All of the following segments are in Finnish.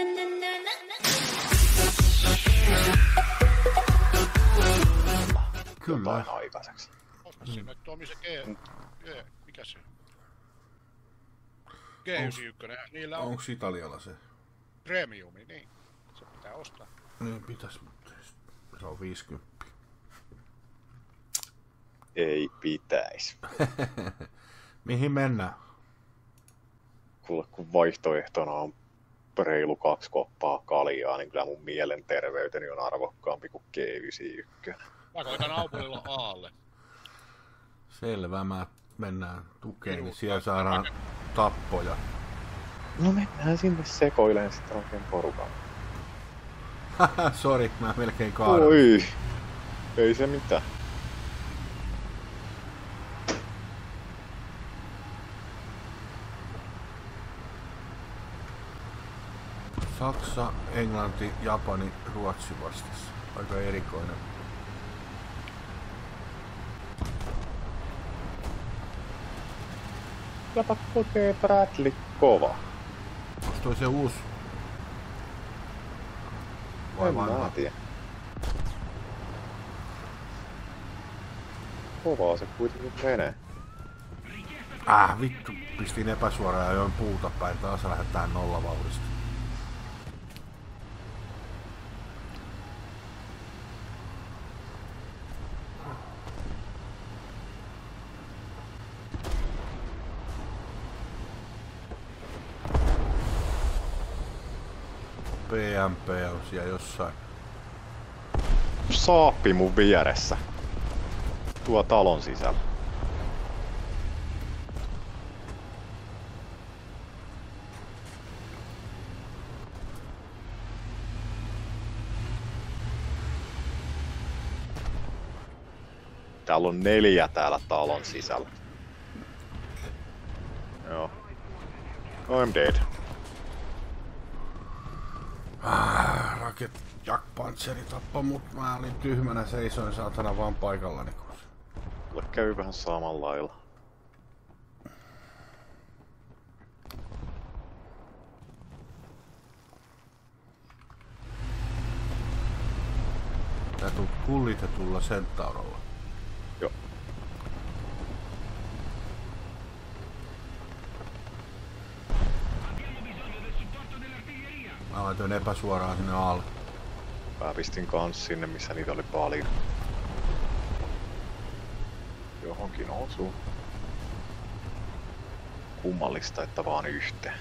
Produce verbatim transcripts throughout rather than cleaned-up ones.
Kyllä. Jotain aikaiseksi. Ota siinä, että toimi se G... G... Mikä se? G yhdeksänkymmentäyksi, niillä on... Onks Italialla se? Premiumi, niin. Se pitää ostaa. Niin pitäis, mutta se on viisikymmentä. Ei pitäis. Mihin mennään? Kuule, kun vaihtoehtona on reilu kaksi koppaa kaljaa, niin kyllä mun mielenterveyteni on arvokkaampi kuin G yhdeksänkymmentäyksi. Mä koitan Aupulilla Aalle. Selvä, mä mennään tukeen, niin siellä saadaan tappoja. No mennään sinne sekoileen sitten oikein porukan. Haha, sori, mä melkein kaadan. Oi, ei se mitään. Saksa, Englanti, Japani, Ruotsi vastassa. Aika erikoinen. Kylläpä kokee Bradley kova. Onks toi se uusi? Vai vanha? En tiedä. Kovaa se kuitenkin menee. Ah, vittu. Pistin epäsuoraan ja join puuta päin. Taas lähdetään nollavauhdista. P M P on siellä jossain. Saappi mun vieressä. Tuo talon sisällä. Täällä on neljä täällä talon sisällä. Joo. I'm dead. Ah, Raket Jack Pantseri tappoi mut. Mä olin tyhmänä, seisoin saatana vaan paikallani. Mulle käy vähän samalla lailla. Tää tuu kullitetulla Centaurolla. Joo. Mä laitoin epäsuoraan sinne alle. Mä pistin kans sinne, missä niitä oli paljon. Johonkin osuu. Kummallista, että vaan yhteen.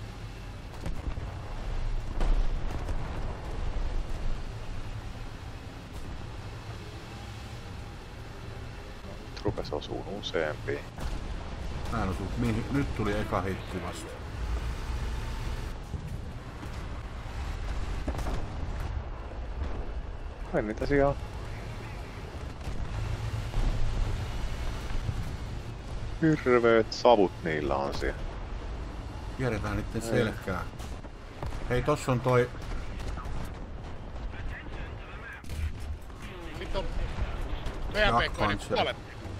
Nyt rupes osuun useampiin. Mä en osu. Mihin? Nyt tuli eka hitti vasta. Kai niitä siellä on. Hirveet savut niillä on siellä. Kierretään niitten selkää. Hei, tossa on toi... Sitten on P M P-koinen puolet.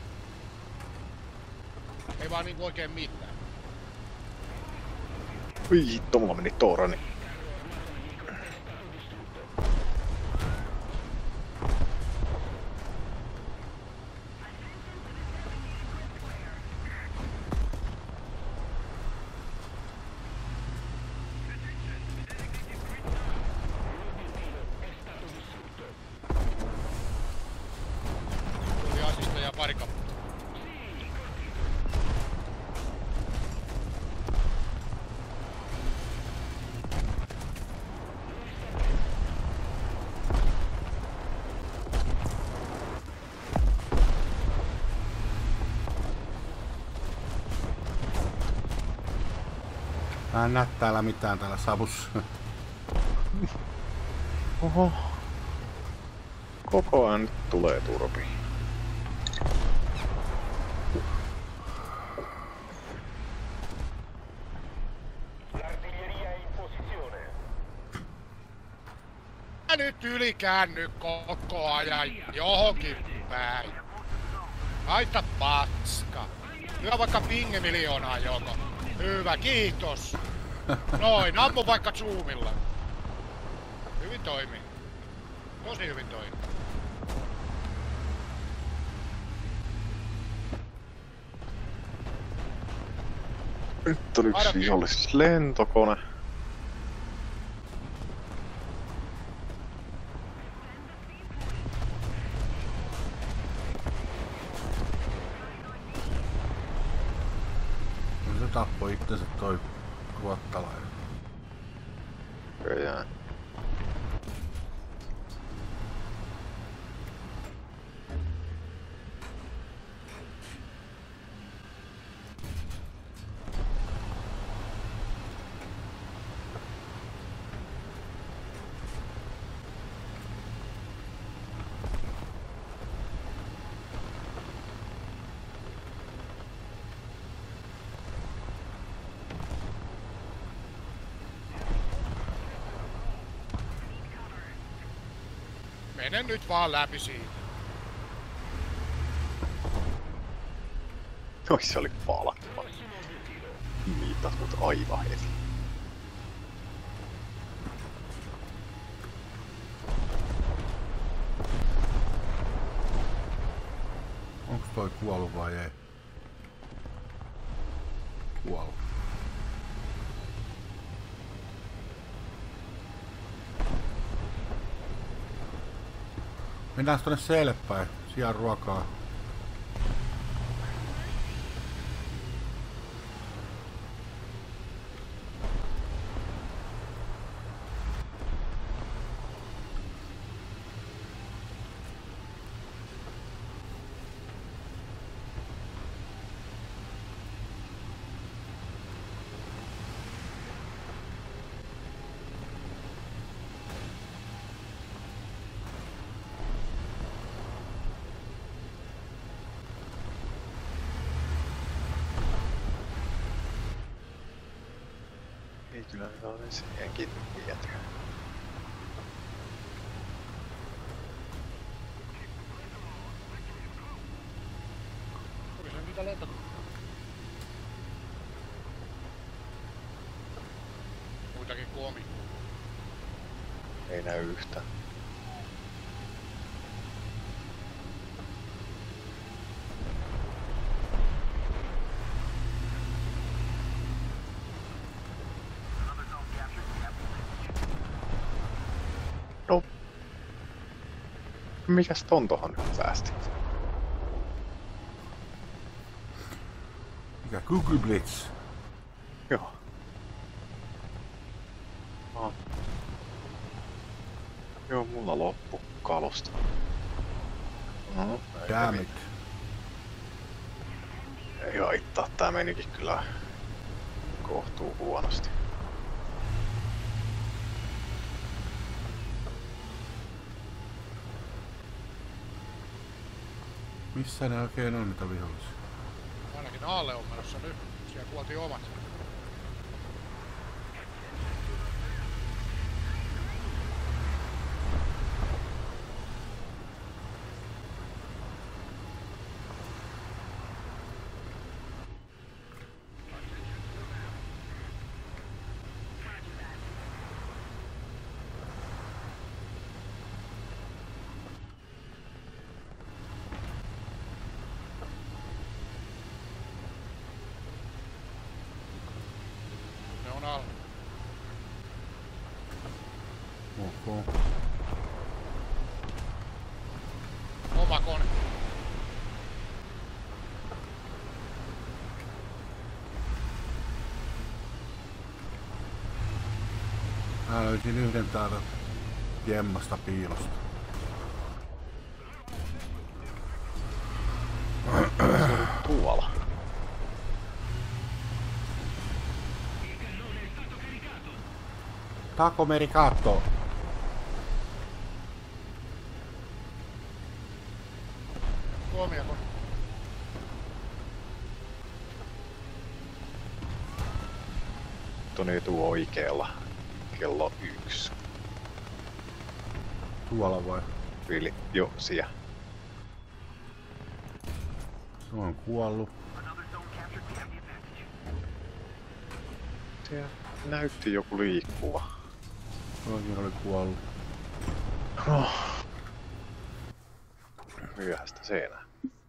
Ei vaan niinku oikein mitään. Ui hitto, mulla meni torni. Mä en näe täällä mitään täällä savussa. Oho. Koko ajan nyt tulee turpiin. Mä nyt ylikäänny koko ajan johonkin päin. Laita paska. Lyö vaikka pinge miljoonaa joko. Hyvä, kiitos. Noin, ammu vaikka zoomilla. Hyvin toimii. Tosi hyvin toimii. Nyt on yksi Ainakin. vihollis lentokone. No se tappoi itsensä toi ruottalainen. Köjään. Mene nyt vaan läpi siitä. Oi, se oli palkka. Miitat mut aivan heti. Onks toi kuollut vai ei? Kuollut. Mennään tonne seelle päin. Siellä ruokaa. Ei kyllä ole siihenkin vietyä. Tuli se mitä lento. Muitakin kuin omi. Ei näy yhtään. No. Mikäs ton tohon nyt päästi? Mikä Google Blitz? Joo. Ah. Joo, mulla loppu kalusta. No, ei Damn mitään. it. Ei haittaa, tää menikin kyllä kohtuu huonosti. Missä ne oikein on niitä vihollisia? Ainakin alle on menossa nyt. Siellä kuoltiin omat. Ne on alla. Ok. Oma kone. Mä löysin yhden täältä jemmasta piilosta. Tuolla. Taco Mericato. Omia kone. Toni etu oikealla. Kello yksi. Tuolla vai? Vili, joo, siellä. Se on kuollut. Siellä näytti joku liikkuva. Toikin oli kuollut. No. Myöhäistä seinää.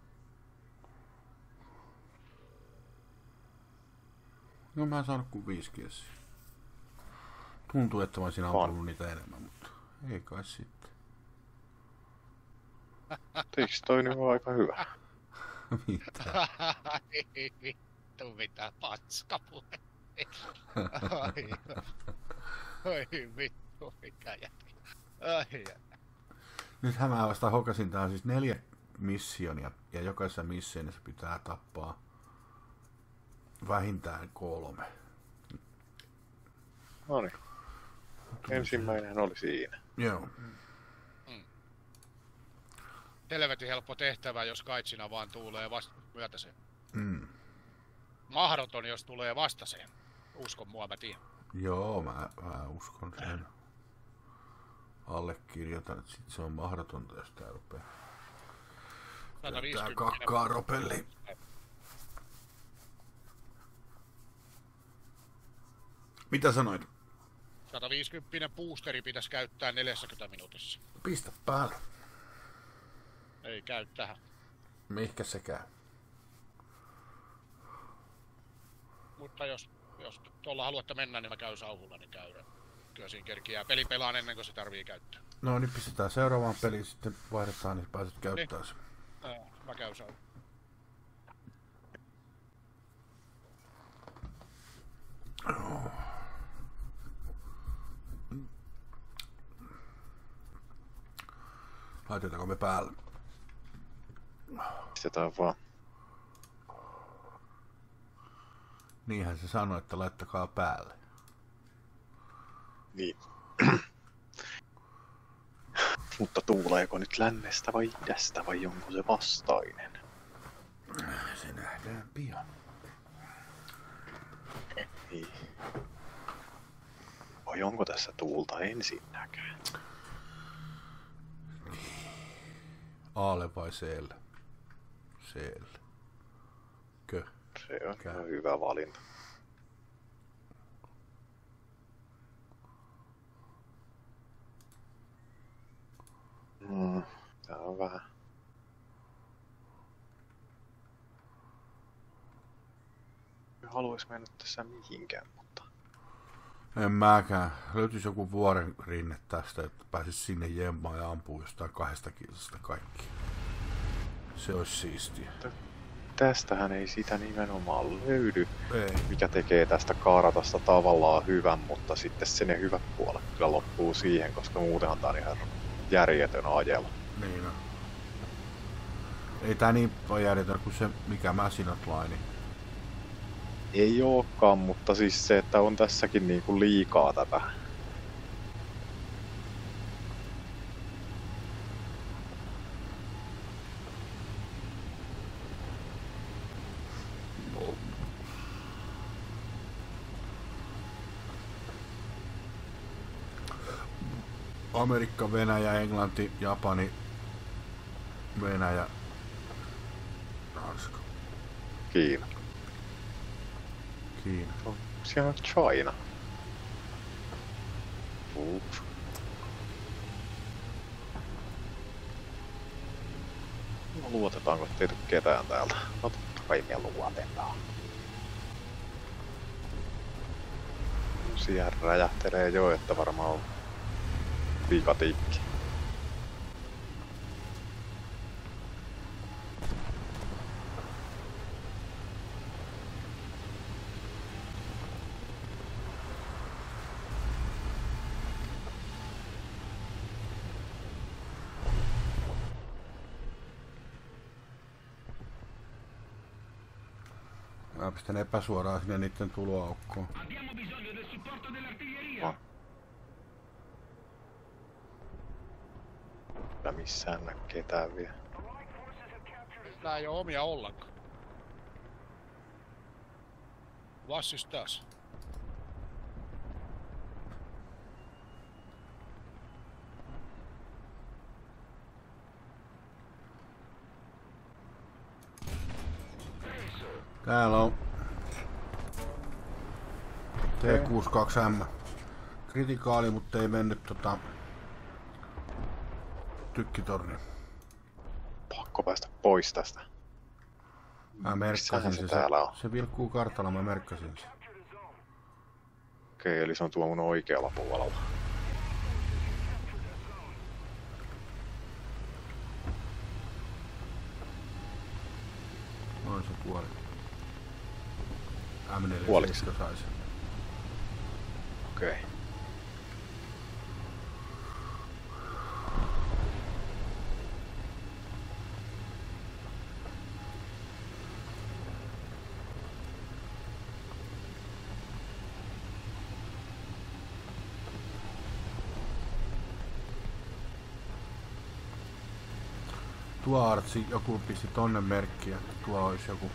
No mä en saanut kuin viisi kiesiä. Tuntuu, että mä olisin ampunut niitä enemmän, mutta ei kai sitten. Eikö toi nyt ole aika hyvä? Mitä? Ei vittu mitään paskapuhe. Ai, ai vittu mikä jätkä. Ai, Nythän mä vasta hokasin, tää on siis neljä missionia ja jokaisessa missionissa pitää tappaa vähintään kolme. Noniin. Ensimmäinen oli siinä. Joo. helvetin helppo tehtävä, jos kaitsina vaan tulee vasta myötäseen. Mm. Mahdoton, jos tulee vastaseen. Uskon mua, mä tiedän. Joo, mä, mä uskon sen. Allekirjoitan, että sit se on mahdotonta, jos tää rupee. Tää kakkaa ropelli. Mitä sanoit? sata viisikymmentä boosteri pitäisi käyttää neljäkymmentä minuutissa. Pistä päälle. Ei käy tähän. Mihkä se käy? Mutta jos, jos tuolla haluatte mennä, niin mä käyn sauhulla, niin käydään. Kyllä siinä kerkiää. Peli pelaan ennen kuin se tarvii käyttää. No niin, pistetään seuraavaan peliin, sitten vaihdetaan, niin pääset käyttää sen. Niin. Mä käyn sauhulla. Oh. Laitetaanko me päälle? Pistetään vaan. Niinhän se sanoi, että laittakaa päälle. Niin. Mutta tuuleeko nyt lännestä vai idästä vai onko se vastainen? Se nähdään pian. Niin. Vai onko tässä tuulta ensinnäkään? Aalle vai Seelle? Seelle. Kö? Se on Kää. hyvä valinta. Mm, tää on vähän... Haluais mennä tässä mihinkään, mutta... En mäkään. Löytyis joku vuoren rinne tästä, että pääsis sinne jemmaan ja ampuu jostain kahdesta kilsasta kaikki. Se olisi siistiä. Tästähän ei sitä nimenomaan löydy, ei. Mikä tekee tästä kartasta tavallaan hyvän, mutta sitten se ne hyvät puolet kyllä loppuu siihen, koska muutenhan tää on ihan järjetön ajelu. Niin on. Ei tää niin ole järjetön kuin se, mikä Machinot Line. Ei ookaan, mutta siis se, että on tässäkin niinku liikaa tätä. Amerikka, Venäjä, Englanti, Japani, Venäjä, Ranska. Kiina. Kiina. Oh, siellä on China. Ups. No, luotetaanko, ettei tule ketään täältä? No totta kai me luotetaan. Siellä räjähtelee jo, että varmaan on pikatikki. Mä pistän epäsuoraan sinne niitten tuloaukkoon. No. Kyllä missään näe ketään vielä. Tää ei oo omia ollenkaan. Vassis taas. Täällä on T kuusikymmentäkaksi M. Kritikaali, mutta ei mennyt tota Tykkitorni. Pakko päästä pois tästä. Mä merkkasin se se. täällä on? Se vilkkuu kartalla, mä merkkasin sen. Okei, eli se on tuo mun oikealla puolella. Noin se kuoli. M neljä Kuoliko se? sai sen. Okei. Tuo Artsi, joku pisti tonne merkkiä, että tuo olisi joku.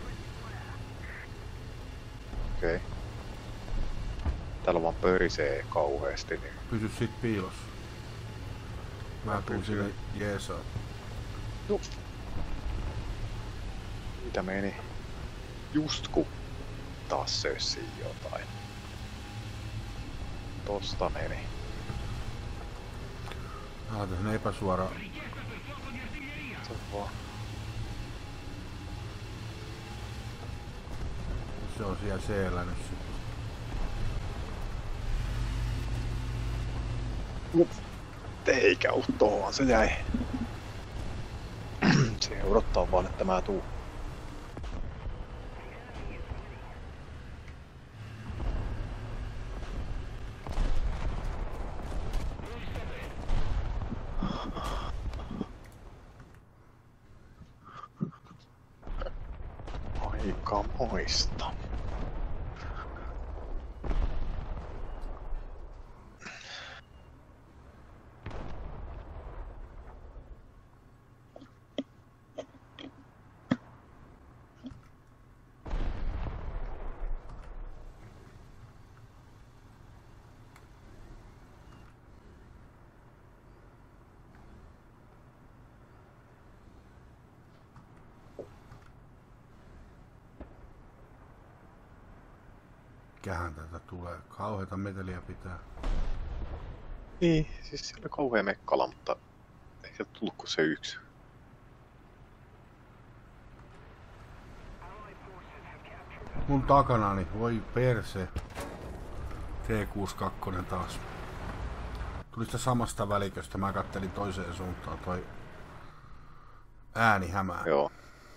Okei. Täällä vaan pörisee kauheesti, niin Pysy sit piilossa. Mä tuun pysyn. sinne jeesaa. mitä meni? Just kun taas sössii jotain. Tosta meni. Ah, tässä on epäsuora. Se on vaan. Se on siellä siellä nyt sitten. Eikä oo tohon, se jäi. Se odottaa vaan, että mä tuun. Aika moista. Mikähän tätä tulee? Kauheita meteliä pitää. Niin, siis siellä oli kauhea mekkala, mutta ei sieltä tullut kuin se yksi. Mun takanani, voi perse. T kuusikymmentäkaksi taas. Tuli sitä samasta väliköstä, mä kattelin toiseen suuntaan, toi ääni hämää. Joo.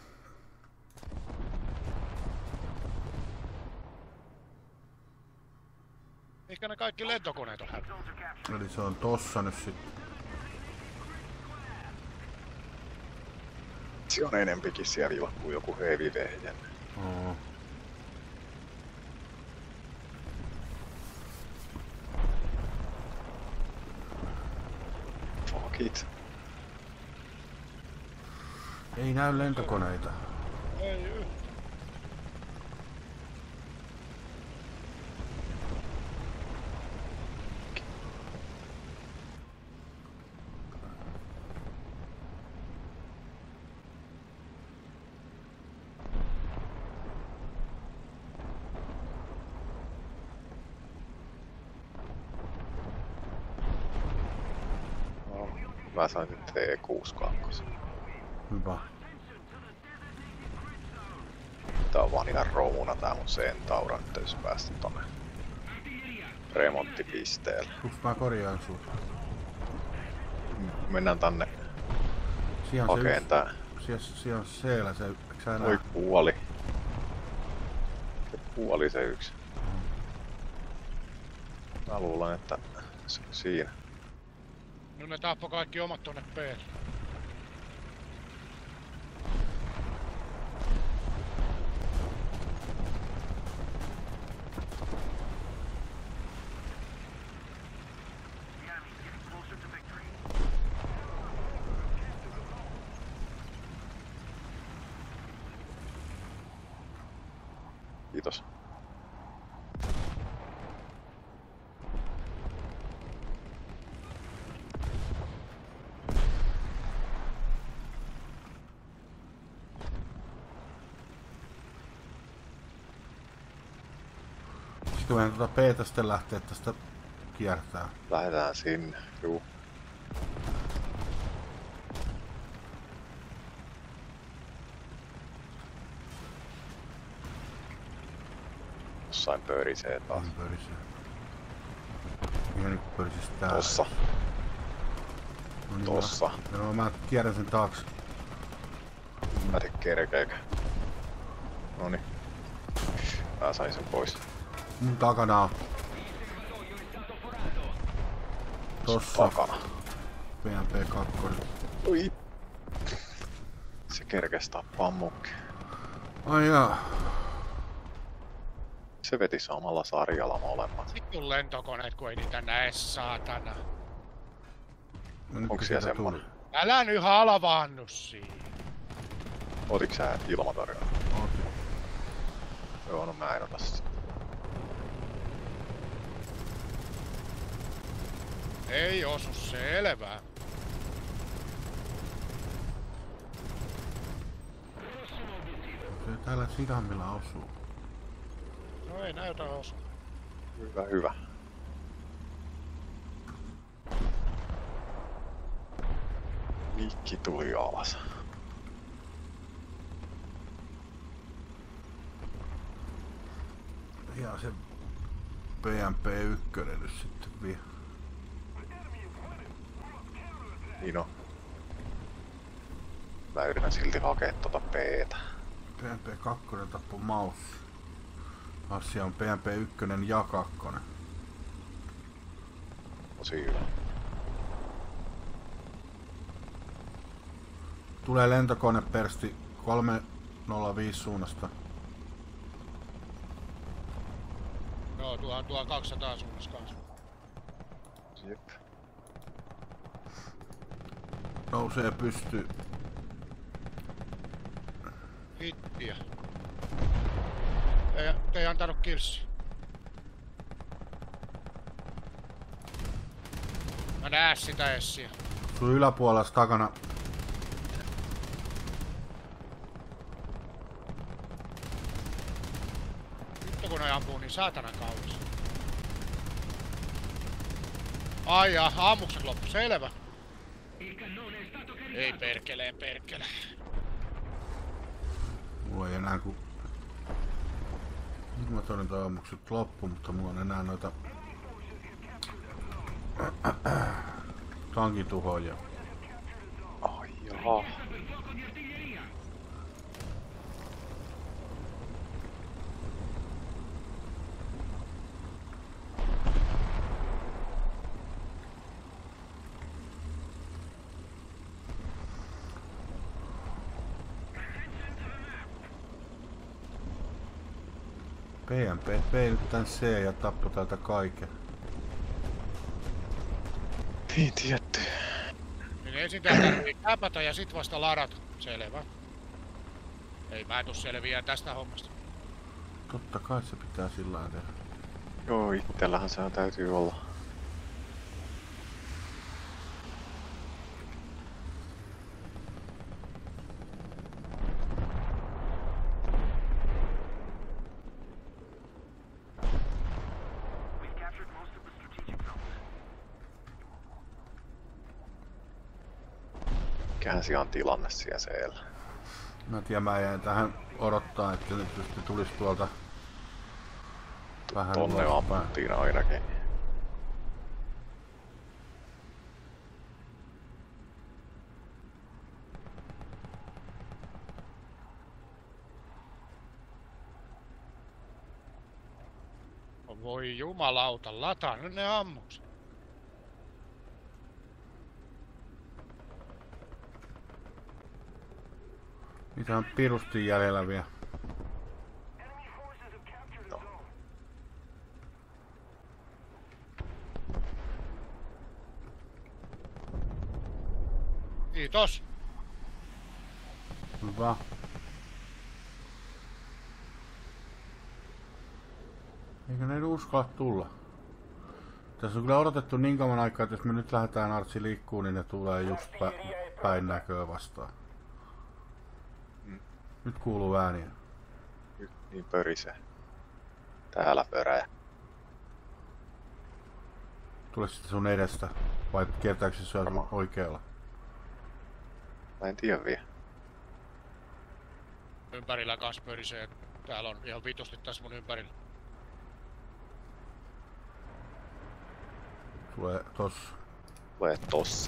Mikä ne kaikki lentokoneet on hävinnyt? Eli se on tossa nyt sitten. Se on enempikin siellä kuin joku heavy vehjen. Oo. Fuck it. Ei näy lentokoneita. Ei yhtään. No, mä sain nyt T kuusikymmentäkaksi. Hyvä. Tää on vaan ihan roumuna tää mun Centaura nyt jos päästä tonne remonttipisteelle. Just mä korjaan sut. Mennään tänne Siihen on se hakeen yksi. tää. Siellä, siellä on siellä se, eikö sä Oi näe? kuoli. Se kuoli se yksi. Mä luulen, että se on siinä. No ne tappoi kaikki omat tonne P:lle. Kiitos. Sitten meidän tuota P:tä sitten lähtee tästä kiertää. Lähdetään sinne. Juu. jossain pörisee taas. Niin pörisee. Mikä nyt pörisis täällä? Tossa. No niin, Tossa. Mä, no, mä kierrän sen taakse. Mä tiedän kerkeekö. Noniin. Mä sain sen pois. Mun takana on. Tossa. Takana. P M P kaksi. Ui. Se kerkes tappaa mukki. Ai jaa. Se veti samalla sarjalla molemmat. Vittu lentokoneet, kun ei niitä näe, saatana. No, nyt Onks kun siellä sieltä semmonen? tuli. Älä nyt halvaannu siinä. Otiks sä ilmatarjoa? Otin. Joo, no mä en ota sitä. Ei osu, selvä. Se täällä sydämillä osuu. No ei näytä osu. Hyvä, hyvä. Mikki tuli alas. Ja se P M P yksi nyt sitten vie. Niin on. Mä yritän silti hakea tota P:tä. P M P kaksi tappoi Maus. Asia on P M P yksi ja kaksi. Tosi hyvä. Tulee lentokone persti kolme nolla viisi suunnasta. Joo, tuo on tuo kaksisataa suunnassa kanssa. Jep. Nousee pystyy. Hittiä. Ei, ei antanut kilssi. Mä näe sitä essiä. Sun yläpuolella takana. Vittu kun ne ampuu niin saatanan kauas. Ai ja, ammukset loppu, selvä. Ei perkeleen perkele. Mulla ei enää ku... Nyt mä toden toi ammukset loppu, mutta mulla on enää noita... tankituhoja. Ai jaha. P M P vei nyt tän C ja tappoi täältä kaiken. Niin tietty. Niin ensin tää tarvii käpätä ja sit vasta ladata. Selvä. Ei mä tuu selviää tästä hommasta. Totta kai se pitää sillä lailla tehdä. Joo, itsellähän se täytyy olla. Mikähän siellä on tilanne siellä siellä? Mä tiedän, mä jäin tähän odottaa, että nyt just tulisi tuolta vähän Tonne ulospäin. ammuttiin ainakin. Voi jumalauta, lataa nyt ne ammukset. Niitä on pirusti jäljellä vielä. No. Kiitos. Hyvä. Eikö ne uskalla tulla? Tässä on kyllä odotettu niin kauan aikaa, että jos me nyt lähdetään Artsi liikkuu, niin ne tulee just pä päin näköä vastaan. Mm. Nyt kuuluu ääniä. Nyt niin pörisee. Täällä pöräjä. Tule sitten sun edestä, vai kiertääkö se syö Varmaan. oikealla? Mä en tiedä vielä. Ympärillä kans pörisee. Täällä on ihan vitusti tässä mun ympärillä. Tulee tossa. Tulee tossa.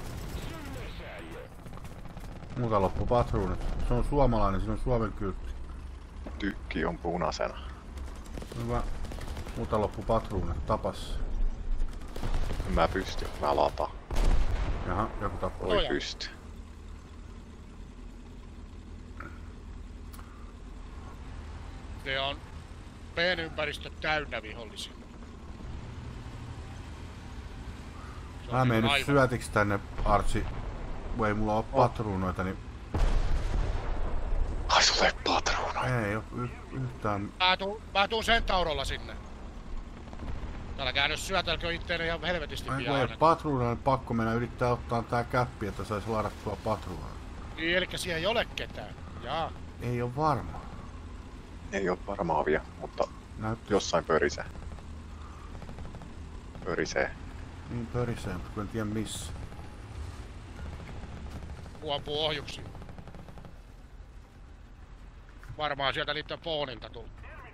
Muuta loppu patruunat. Se on suomalainen, siinä on Suomen kyltti. Tykki on punaisena. Hyvä. Muuta loppu patruunat. Tapas. Mä pystyn, mä lataan. Jaha, joku tappaa. Voi pysty. Se on P-ympäristö täynnä vihollisia. Se on Mä menen nyt aivan- syötiksi tänne, Artsi. Kun ei mulla oo patruunoita, niin Ai sulle ei patruuna. ei oo y- yhtään. Mä tuun, mä tuun Centaurolla sinne. Älkää nyt syötelkö itteenne ihan helvetisti Ai, kun pian ei aina. oo patruunaa, niin pakko mennä yrittää ottaa tää käppi, että sais ladattua patruunaa. Niin, elikkä siellä ei ole ketään. Jaa. Ei oo varma. Ei oo varmaa vielä, mutta Näyttää jossain pörisee. Pörisee. niin pörisee, mutta kun en tiedä missä. Kun ampuu ohjuksiin. Varmaan sieltä niitten foonilta tullut.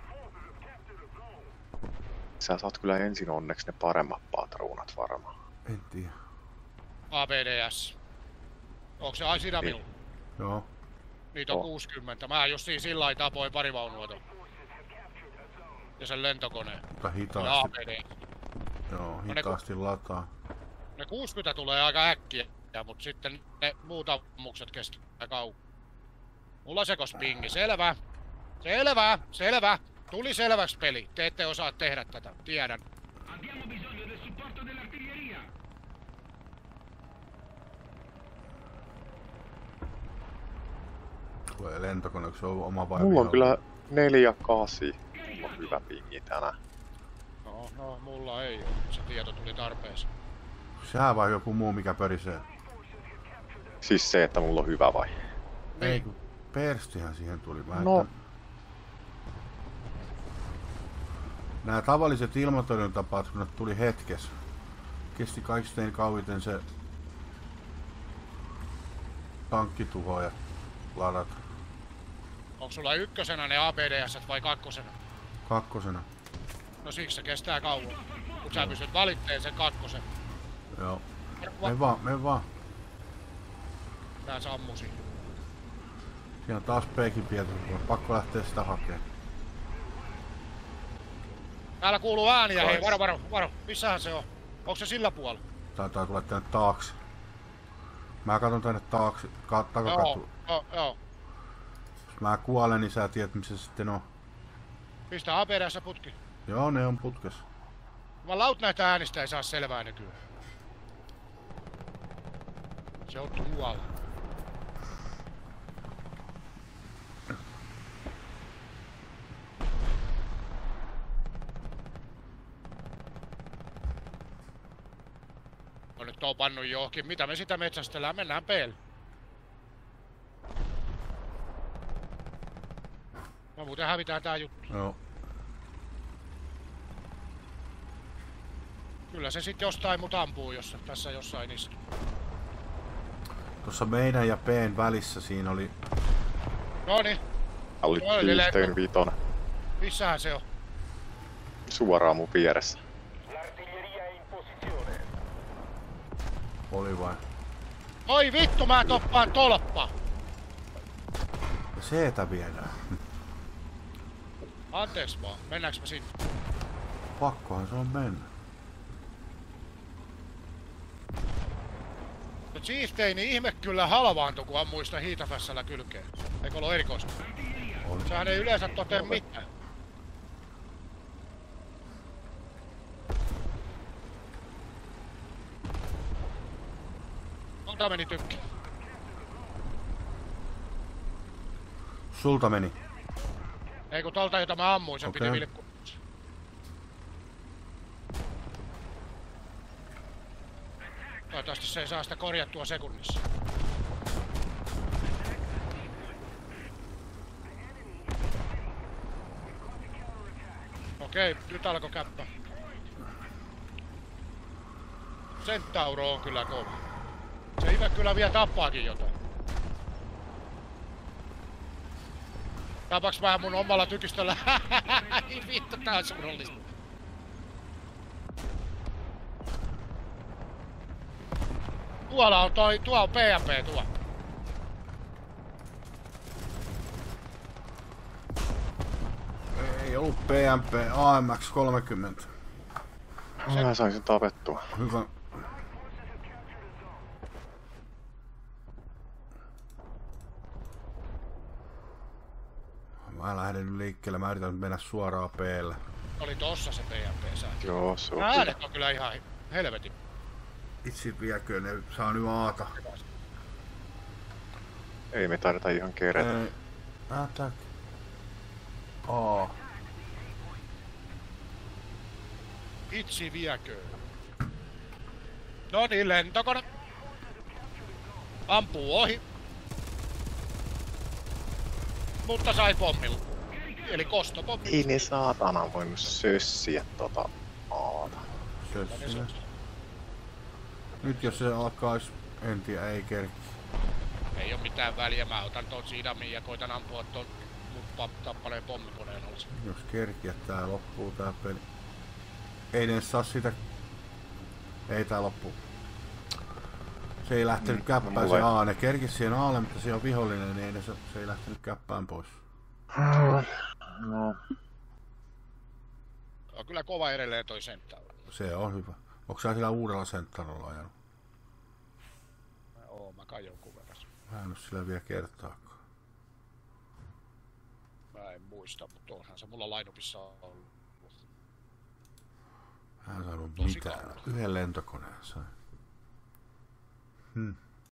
Sä saat kyllä ensin onneksi ne paremmat patruunat varmaan. En tiedä. A P D S. Onko se ai sinä Niin. minun? Joo. Niitä on Oh. kuusikymmentä. Mä justiin sillä lailla tapoin pari vaunua ton. Ja sen lentokoneen. Mutta Ja A hitaasti. P D S. Joo, ne hitaasti lataa. Ne kuusikymmentä tulee aika äkkiä, mutta sitten ne muut ammukset kestää kauan. Mulla sekos pingi, selvä. Selvä, selvä. Tuli selväksi peli. Te ette osaa tehdä tätä, tiedän. Tulee lentokone, onko se on oma vai Mulla on vihollinen? kyllä neljä kasi. Mulla on hyvä pingi tänään. No, no, mulla ei oo. Se tieto tuli tarpeeseen. Sä vai joku muu, mikä pörisee? Siis se, että mulla on hyvä vai? Ei kun perstihän siihen tuli. Mä No. että... Nämä tavalliset ilmatorjuntapatruunat tuli hetkessä. Kesti kaikista kauiten se tankkituho ja ladat Onko sulla ykkösenä ne A P D S vai kakkosena? kakkosena. No siksi se kestää kauan. Mut sä pystyt valitteen sen kakkosen. Joo. Va- Me vaan, me vaan. Tää sammusi. Siinä on taas peikin pietys. Pakko lähteä sitä hakemaan. Täällä kuuluu ääniä, hei, Kais. varo, varo, varo. Missähän se on? Onko se sillä puolella? Taitaa tulla tänne taakse. Mä katon tänne taakse, ka- takakatu. Joo, joo, joo. Jos mä kuolen, niin sä tiedät missä se sitten on. Pistä A P D S putki. Joo, ne on putkes. Mä laut näitä äänistä ei saa selvää nykyään. Se on tuolla. No nyt on pannut johonkin. Mitä me sitä metsästellään? Mennään peelle. No muuten hävitään tää juttu. Joo. Kyllä se sit jostain mut ampuu, jos tässä jossain istuu. Tuossa meidän ja P:n välissä siinä oli... Noniin, Tää oli Joo, eli yhteen vitonen. missähän se on? Suoraan mun vieressä. Oli vai? Oi vittu, mä toppaan tolppa! Ja seetä viedään. Anteeksi vaan, mennäänkö me sinne? Pakkohan se on mennä. No Chieftaini ihme kyllä halvaantui, kun ammui sitä hiitafässällä kylkeen. Eikö ollut erikoista? Oli. Sehän ei yleensä totea mitään. Monta meni tykki. Sulta meni. Ei kun tolta jota mä ammuin, sen Okei. piti vilkkua. Toivottavasti se ei saa sitä korjattua sekunnissa. Okei, nyt alkoi käppä. Centauro on kyllä kova. Se Ive kyllä vielä tappaakin jotain. Tapaks vähän mun omalla tykistöllä? Vittu, tää on surullista. Tuolla on toi, tuo on P M P tuo. Ei ollut P M P, A M X kolmekymmentä. Mä saisin tapettua. Hyvä. Mä lähden liikkeelle, mä yritän mennä suoraan P:lle. Oli tossa se P M P-sääntö. Joo, se on Äänet kyllä. on kyllä ihan helvetin. Itse viekö, ne saa nyt aata. Ei me tarvita ihan kerätä. Ei. Attack. A. Itsi viekö. No niin, lentokone. Ampuu ohi. Mutta sai pommilla. Eli kostopommi. Ei ne saatana voinut sössiä tota aata. Sössinä. Nyt jos se alkais, en tiedä, ei kerki. Ei oo mitään väliä, mä otan ton sidamin ja koitan ampua ton mun tappaleen pommikoneen alas. Jos kerkiä tää loppuu tää peli. Ei ne saa sitä. Ei tää loppuu. Se ei lähtenyt käppään mulla se ei- A. Ne kerkis siihen Aalle, mutta se on vihollinen, niin ei ne, se, se ei lähtenyt käppään pois. No. On kyllä kova edelleen toi senttäällä. Se on hyvä. Onko sä sillä uudella senttarilla ajanut? Oo, mä kai jonkun verran. Mä en oo sillä vielä kertaakaan. Mä en muista, mutta onhan se mulla lainupissa ollut. Mä en saanut Tosi mitään. kauan. Yhden lentokoneen sain. Hmm.